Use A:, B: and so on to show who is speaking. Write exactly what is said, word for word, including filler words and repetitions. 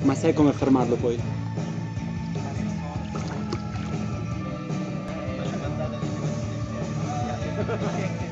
A: Ma sai come fermarlo poi?
B: Lasciate andare le